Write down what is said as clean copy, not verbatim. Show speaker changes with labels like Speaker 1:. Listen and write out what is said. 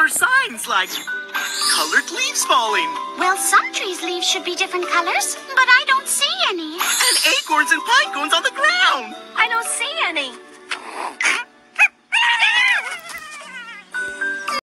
Speaker 1: clever signs like colored leaves falling.
Speaker 2: Well, some trees' leaves should be different colors, but I don't see any.
Speaker 1: And acorns and pine cones on the ground.
Speaker 2: I don't see